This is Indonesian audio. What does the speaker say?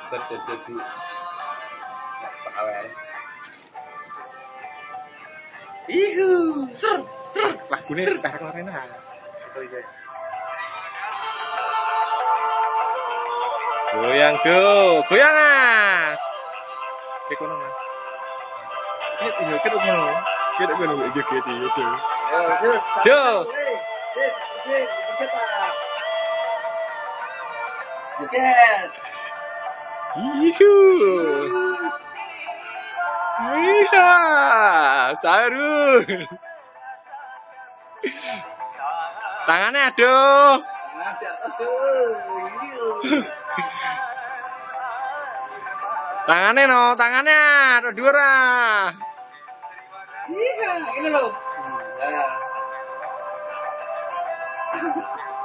terjadi awal. Ihu, ser. Lagune karek Lorena. Oh iya. Goyang do, goyang ah. Kayak kono Mas. Iya kan kono. Kita kono joget itu. Do. Joget. Ihu. Iya, Saru. Tangannya aduh. Tangannya ada dua. Iya, ini loh.